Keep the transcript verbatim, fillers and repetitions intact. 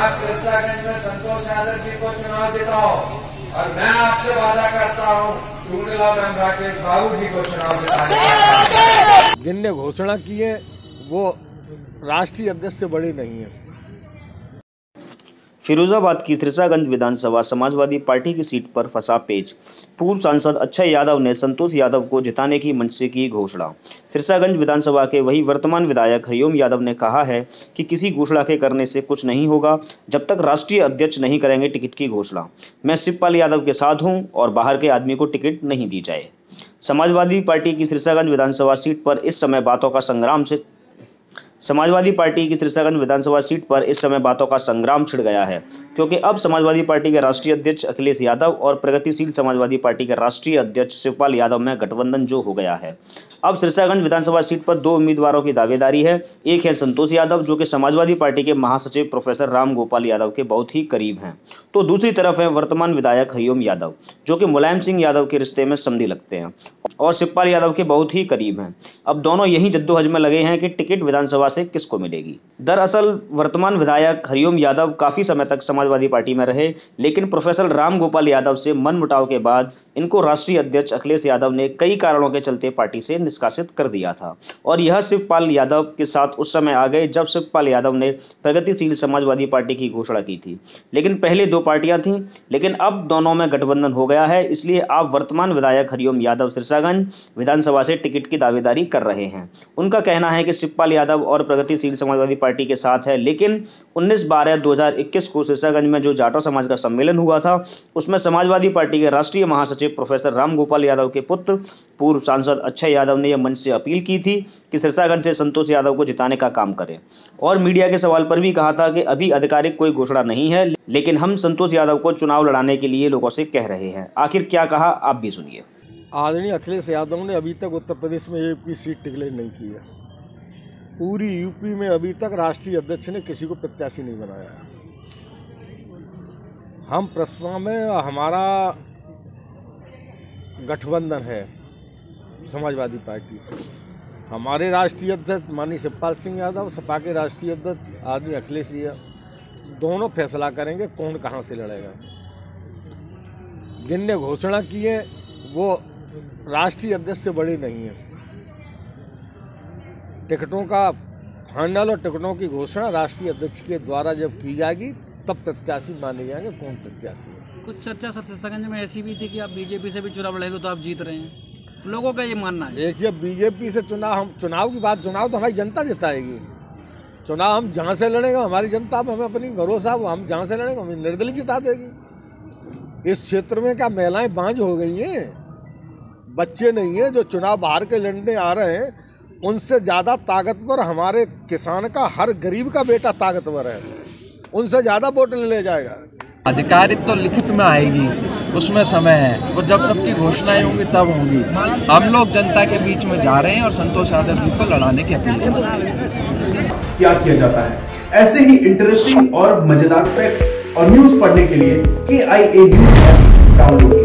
आप सिरसागंज में संतोष यादव जी को चुनाव जिताओ और मैं आपसे वादा करता हूँ टूडला में राकेश बाबू जी को चुनाव जिताएंगे। जिनने घोषणा की है वो राष्ट्रीय अध्यक्ष से बड़ी नहीं है। फिरोजाबाद की सिरसागंज विधानसभा समाजवादी पार्टी की सीट पर फंसा पेच। पूर्व सांसद अक्षय यादव ने संतोष यादव को जिताने की मंच से की घोषणा। सिरसागंज विधानसभा के वही वर्तमान विधायक हरिओम यादव ने कहा है कि किसी घोषणा के करने से कुछ नहीं होगा जब तक राष्ट्रीय अध्यक्ष नहीं करेंगे टिकट की घोषणा। मैं शिवपाल यादव के साथ हूं और बाहर के आदमी को टिकट नहीं दी जाए। समाजवादी पार्टी की सिरसागंज विधानसभा सीट पर इस समय बातों का संग्राम से समाजवादी पार्टी की सिरसागंज विधानसभा सीट पर इस समय बातों का संग्राम छिड़ गया है, क्योंकि अब समाजवादी पार्टी के राष्ट्रीय अध्यक्ष अखिलेश यादव और प्रगतिशील समाजवादी पार्टी के राष्ट्रीय अध्यक्ष शिवपाल यादव में गठबंधन जो हो गया है। अब सिरसागंज विधानसभा सीट पर दो उम्मीदवारों की दावेदारी है। एक है संतोष यादव, जो कि समाजवादी पार्टी के महासचिव प्रोफेसर राम गोपाल यादव के बहुत ही करीब हैं, तो दूसरी तरफ है वर्तमान विधायक हरिओम यादव, जो कि मुलायम सिंह यादव के रिश्ते में समधी लगते हैं और शिवपाल यादव के बहुत ही करीब हैं। अब दोनों यही जद्दोजहद में लगे हैं कि टिकट विधानसभा से किसको मिलेगी। दरअसल वर्तमान विधायक हरिओम यादव काफी समय तक समाजवादी पार्टी में रहे, लेकिन प्रोफेसर राम गोपाल यादव से मनमुटाव के बाद इनको राष्ट्रीय अध्यक्ष अखिलेश यादव ने कई कारणों के चलते पार्टी से निष्कासित कर दिया था और यह शिवपाल यादव के साथ उस समय आ गए जब शिवपाल यादव ने प्रगतिशील समाजवादी पार्टी की घोषणा की थी। लेकिन पहले दो पार्टियां थीं, लेकिन अब दोनों में गठबंधन हो गया है, इसलिए आप वर्तमान विधायक हरिओम यादव सिरसागंज विधानसभा से टिकट की दावेदारी कर रहे हैं। उनका कहना है कि शिवपाल यादव और प्रगतिशील समाजवादी पार्टी के साथ है, लेकिन उन्नीस बारह दो हज़ार इक्कीस को सिरसागंज में जो जाटो समाज का सम्मेलन हुआ था उसमें समाजवादी पार्टी के राष्ट्रीय महासचिव प्रोफेसर राम गोपाल यादव के पुत्र पूर्व सांसद अक्षय यादव ने यह मंच से अपील की थी कि सिरसागंज से संतोष यादव को जिताने का काम करें और मीडिया के सवाल पर भी कहा था कि अभी आधिकारिक कोई घोषणा नहीं है, लेकिन हम संतोष यादव को चुनाव लड़ाने के लिए लोगों से कह रहे हैं। आखिर क्या कहा आप भी सुनिए। आदरणीय अखिलेश यादव ने अभी तक उत्तर प्रदेश में एक भी सीट डिक्लेयर नहीं की है। पूरी यूपी में अभी तक राष्ट्रीय अध्यक्ष ने किसी को प्रत्याशी नहीं बनाया है। हम प्रस्ताव में हमारा गठबंधन है समाजवादी पार्टी से। हमारे राष्ट्रीय अध्यक्ष माननीय शिवपाल सिंह यादव, सपा के राष्ट्रीय अध्यक्ष आदरणीय अखिलेश यादव, दोनों फैसला करेंगे कौन कहां से लड़ेगा। जिनने घोषणा की है वो राष्ट्रीय अध्यक्ष से बड़ी नहीं है। टिकटों का फाइनल और टिकटों की घोषणा राष्ट्रीय अध्यक्ष के द्वारा जब की जाएगी तब प्रत्याशी माने जाएंगे कौन प्रत्याशी है। कुछ चर्चा सर सिरसागंज में ऐसी भी थी कि आप बीजेपी से भी चुनाव लड़ेंगे तो आप जीत रहे हैं, लोगों का ये मानना है। देखिए बीजेपी से चुनाव, हम चुनाव की बात, चुनाव तो हमारी जनता जिताएगी। चुनाव हम जहाँ से लड़ेंगे हमारी जनता हमें अपनी भरोसा, हम जहाँ से लड़ेंगे हमें निर्दलीय जिता देगी। इस क्षेत्र में क्या महिलाएं बांझ हो गई हैं, बच्चे नहीं हैं जो चुनाव बाहर के लड़ने आ रहे हैं, उनसे ज़्यादा ताकतवर हमारे किसान का हर गरीब का बेटा ताकतवर है, उनसे ज़्यादा वोट ले जाएगा। आधिकारिक तो लिखित में आएगी, उसमें समय है, वो जब सबकी घोषणाएं होंगी तब होंगी। हम लोग जनता के बीच में जा रहे हैं और संतोष यादव जी को लड़ाने की अपील कर रहे हैं। क्या किया जाता है ऐसे ही इंटरेस्टिंग और मजेदार फैक्ट्स और न्यूज पढ़ने के लिए के आई ए न्यूज ऐप डाउनलोड